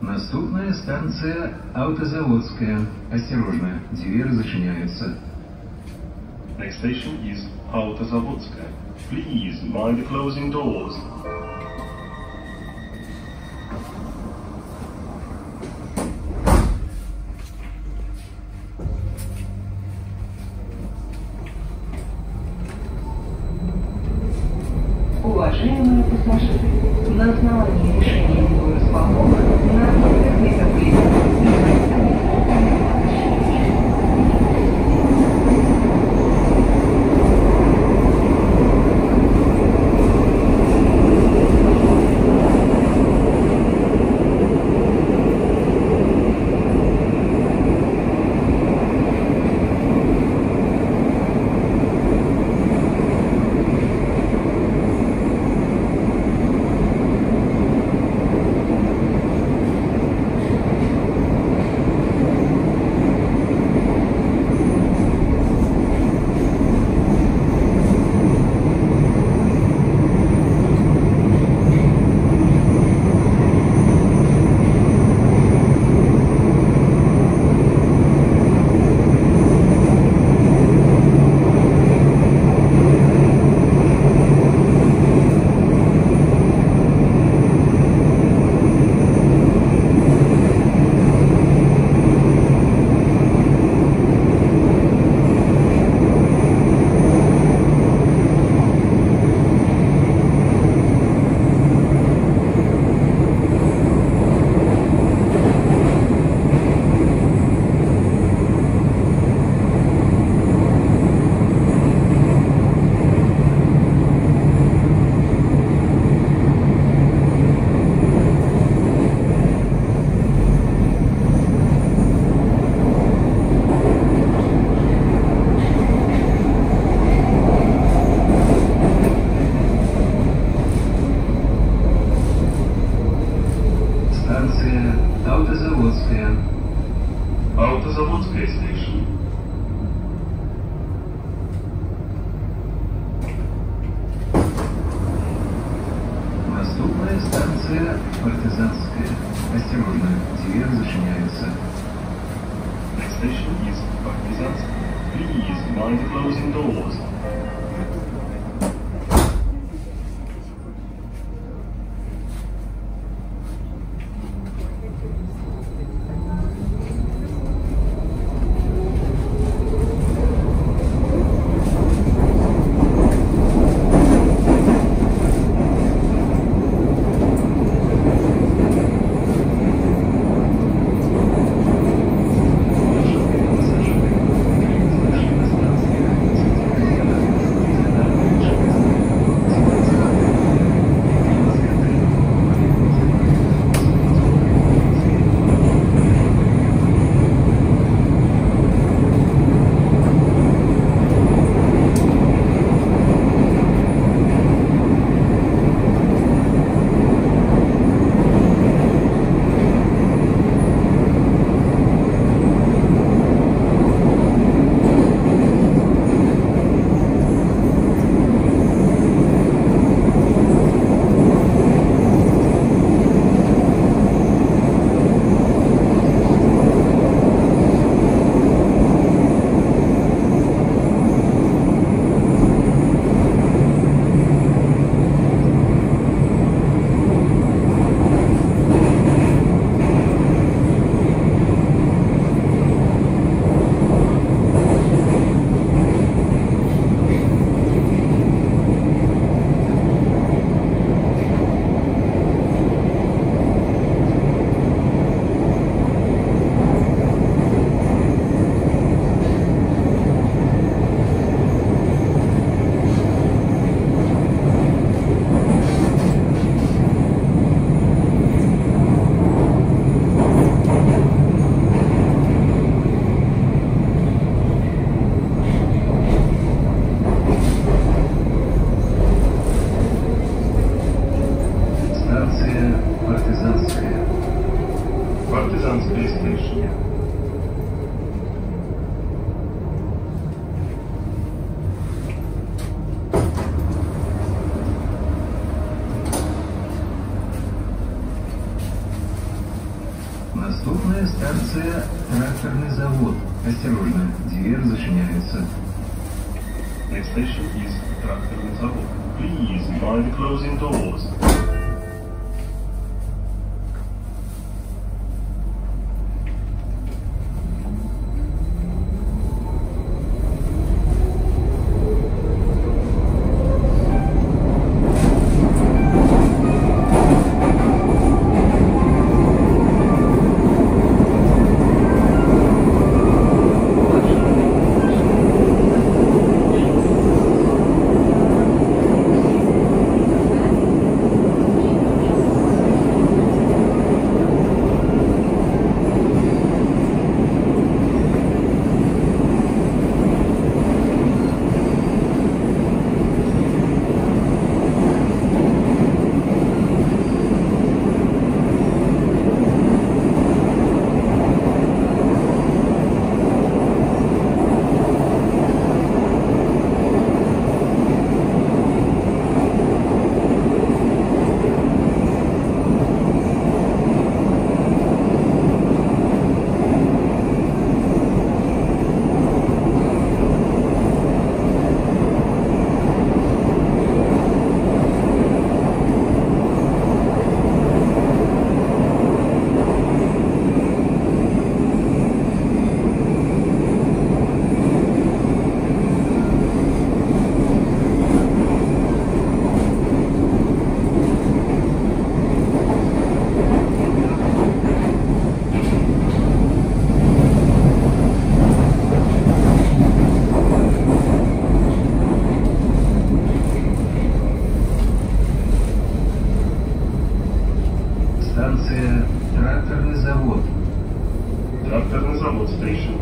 Наступная станция Автозаводская. Осторожно, двери зачиняются. Next station is Autozavodskaya. Please mind the closing doors. Уважаемые пассажиры, на основании решения Горосполкома на ответственных Autozavodskaya station. Наступная станция Партизанская. Осторожно, двери зачиняются. Next station is Partizanskaya. Please mind the closing doors. Partizanskaya station. Наступная станция «Тракторный завод». Осторожно, дверь зачиняется. Next station is Tractorный завод. Please mind the closing doors. Станция «Тракторный завод». Tractorный завод station.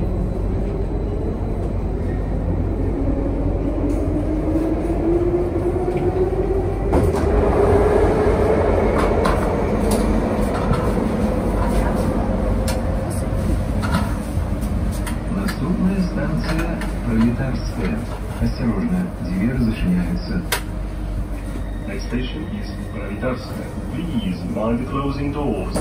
Наступная станция «Пролетарская». Осторожно, дверь зачиняется. Next station is Proletarsky. Please mind the closing doors.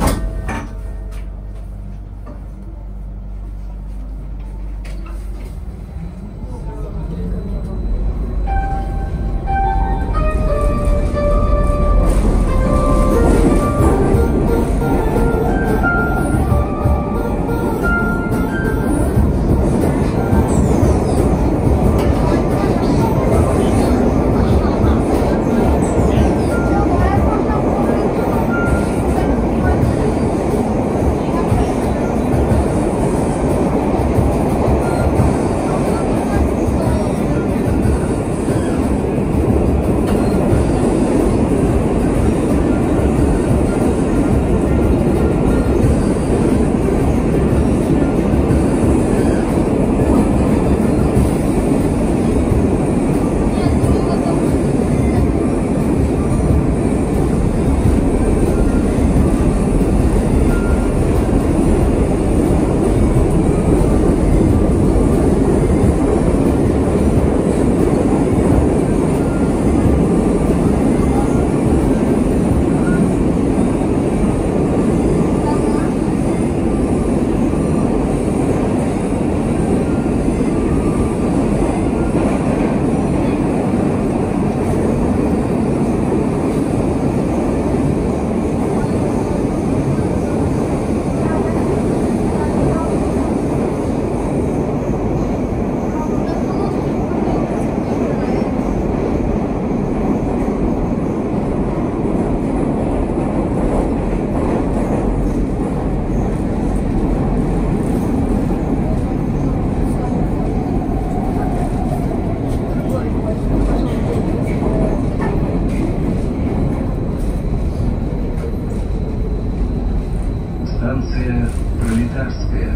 Станция «Пролетарская».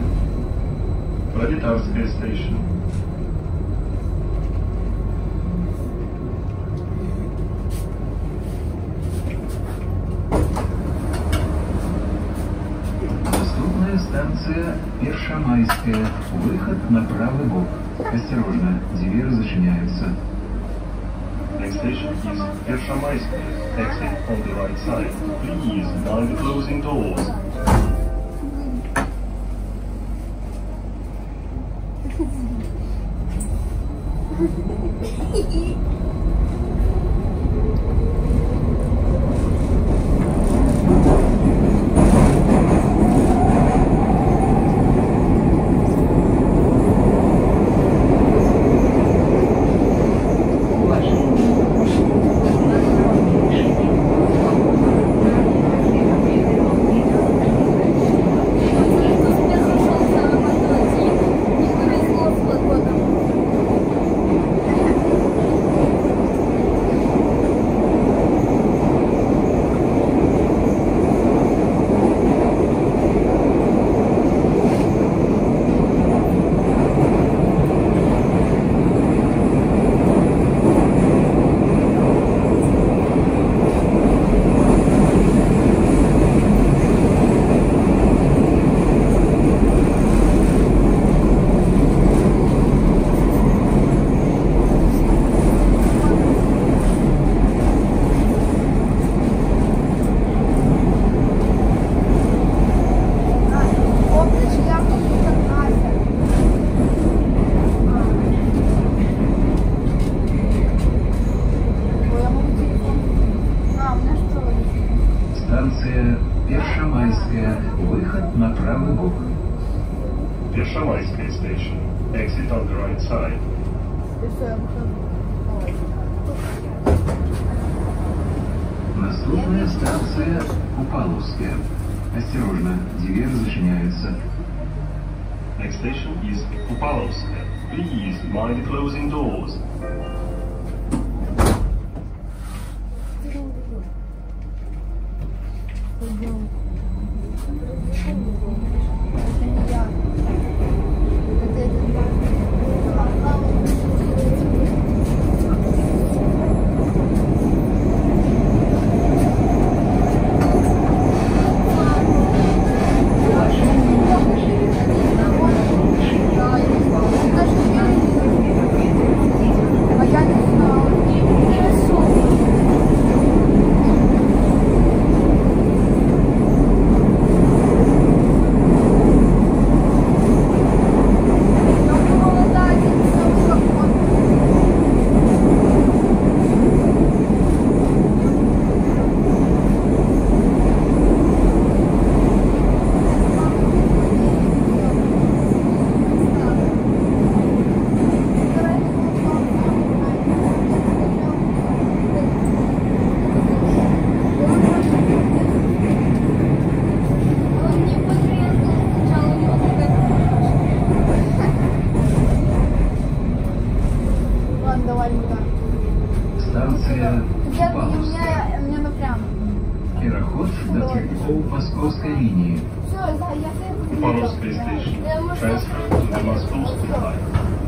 Proletarsky station. Наступная станция «Першамайская». Выход на правый бок. Осторожно, дверь зачиняется. Next station is Pershamaiskaya. Exit on the right side. Please mind the closing doors. Першамайская. Выход на правый бок. Первомайская station. Exit on the right side. Наступная станция Купаловская. Осторожно, дверь зачиняется. Next station is Kupalovskaya. Please mind the closing doors. Станция Купаловская. Мне напрямую. Переход до Тверькова-Московской линии. Все, я Kupalovskaya station. Transfer to the Moskovsky line.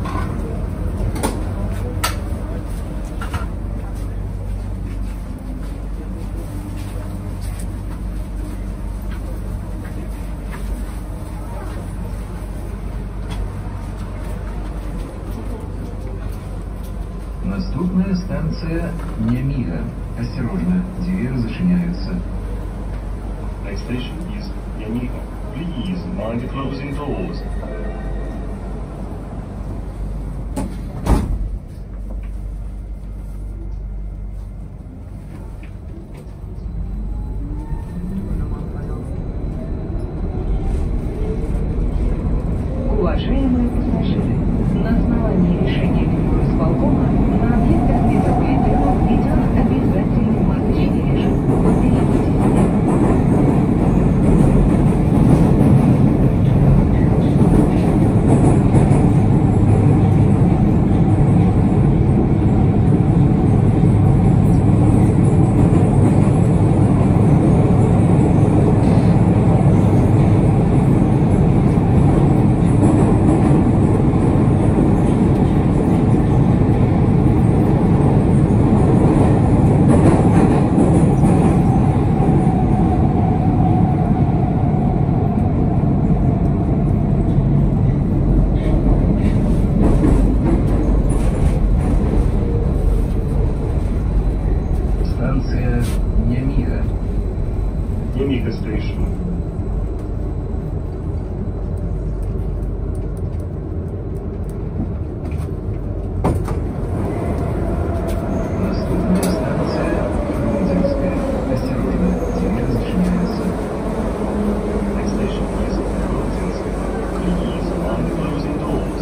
Наступная станция Немига. Осторожно, двери зачиняются. Next station is Yaniga. Please mind the closing doors. Уважаемые пассажиры, на основании решения исполкома на объектах метрополитена введен обязательный масочный режим. Берегите себя. Станция Немига. Yaniga station. Наступная станция Грузинская. Осторожно, двери зачиняются. Next station is Grudzinskaya. Please mind the closing doors.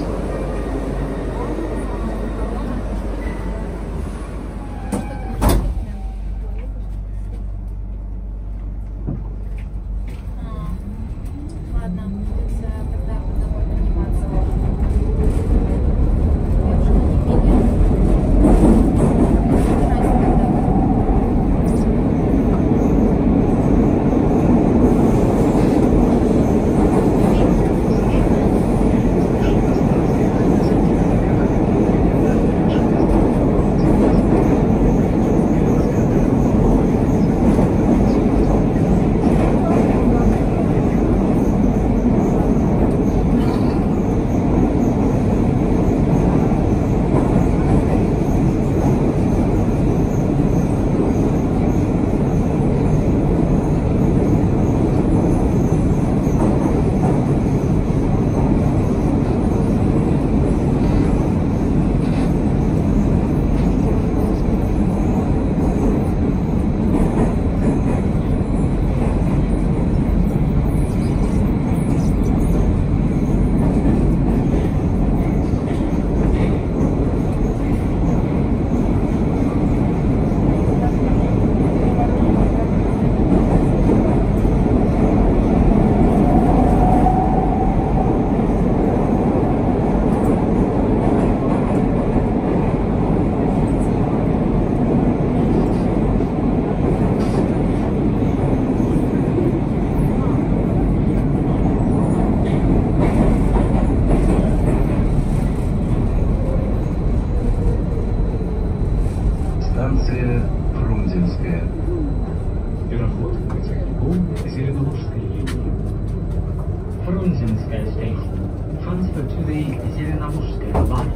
Светлогорской линии. Фрунзенская station. Transfer to the Зеленогорская line.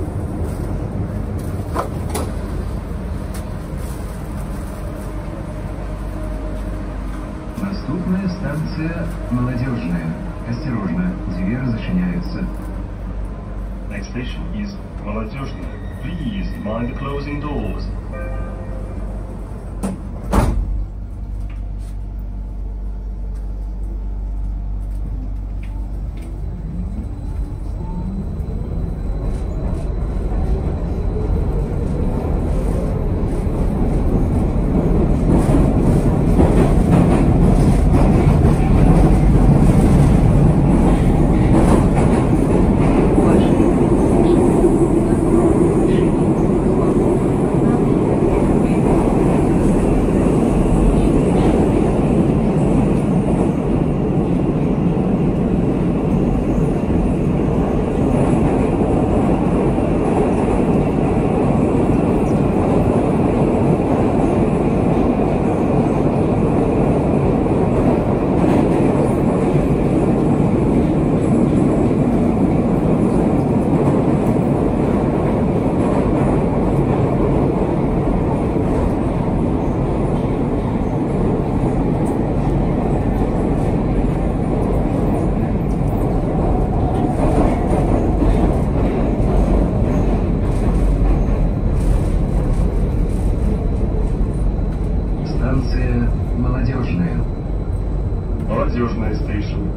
Наступная станция Молодежная. Осторожно, двери зачиняются. Next station is Молодежная. Please mind the closing doors. Станция Молодежная. Молодежная station.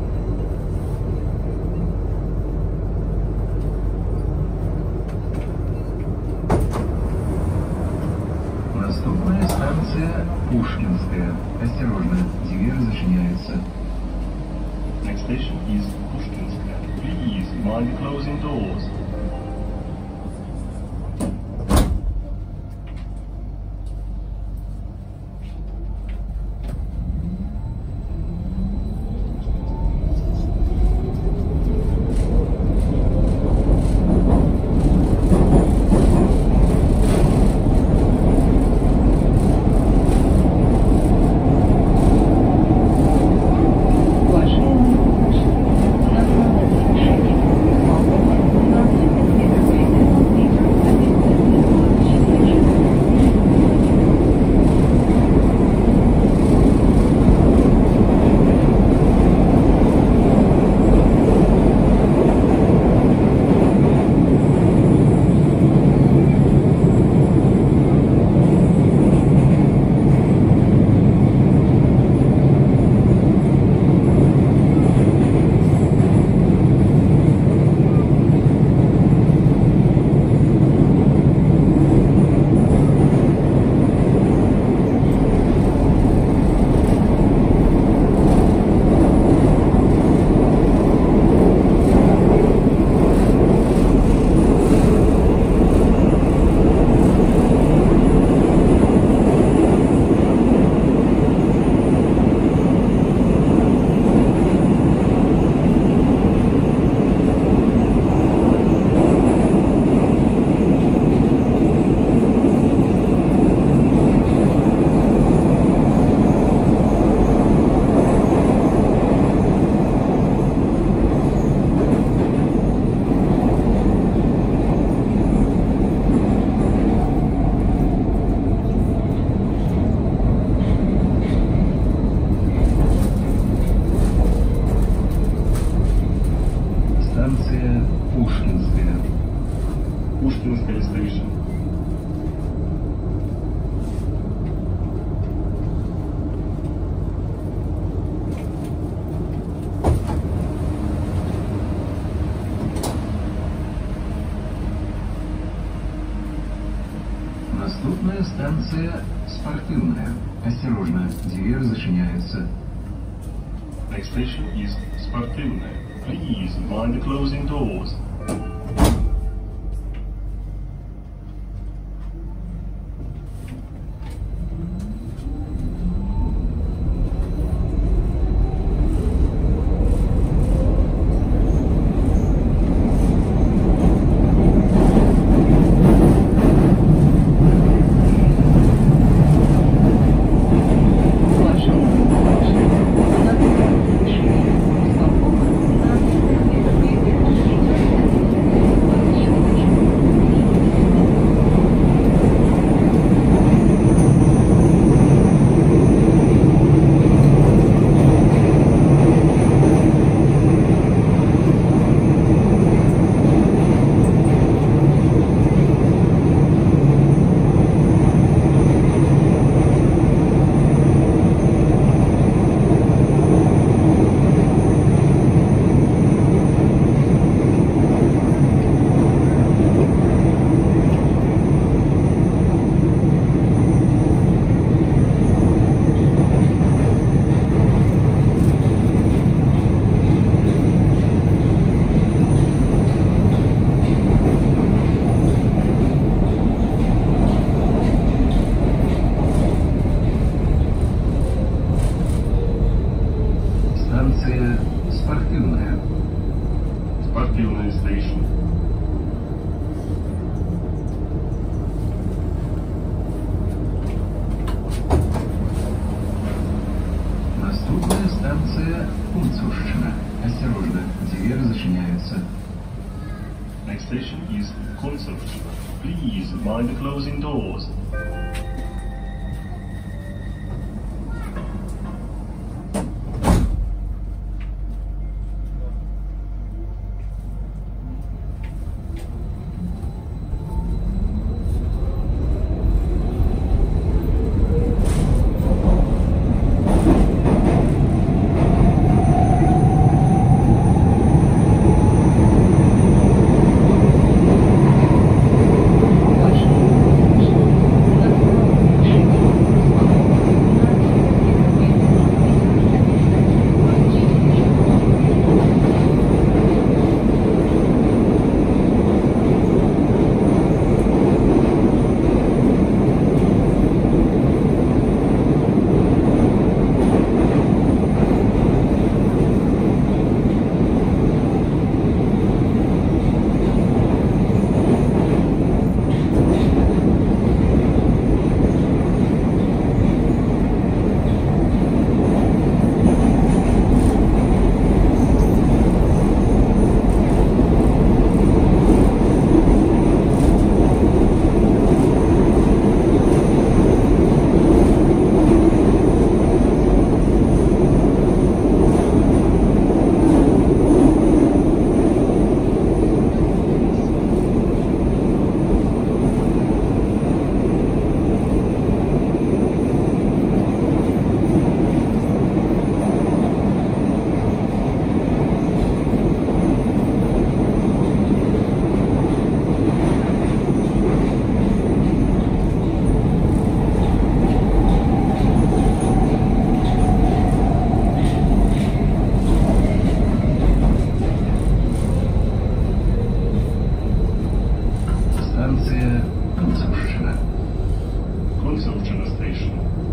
Наступная станция Пушкинская. Осторожно, двери зачиняются. Next station is Pushkinskaya. Please mind the closing doors. Станция Пушкинская. Pushkinskaya station. Наступная станция Спортивная. Осторожно, двери зачиняются. Next station is Sportivная. Please mind the closing doors. Станция Спортивная. Спортивная station. Наступная станция Кунцевщина. Осторожно, двери зачиняются. Next station is Kunzerfschna. Please mind the closing doors. Станция Кунцевщина. Kunzerfschna station.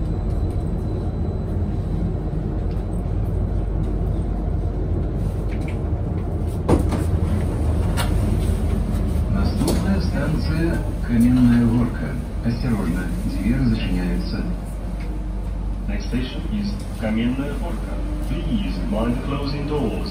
Наступная станция Каменная Горка. Осторожно, двери зачиняются. Next station is Kamenная Горка. Please mind the closing doors.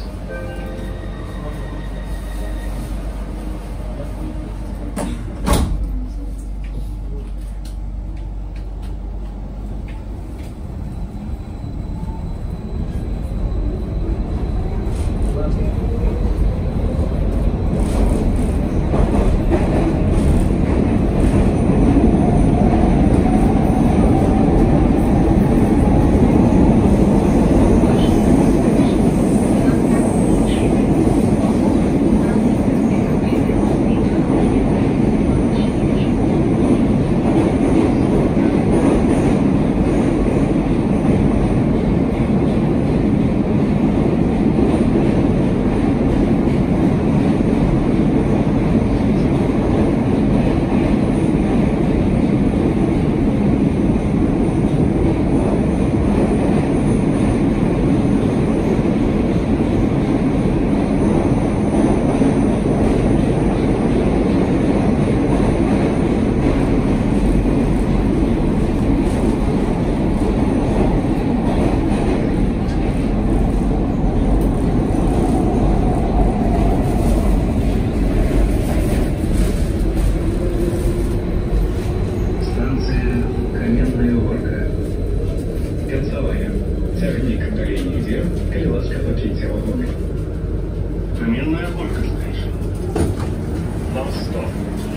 Станция Каменная Горка. Концовая. Тягник до линии вверх, ласка покиньте вагоны. Kamenная Горка station. Last stop.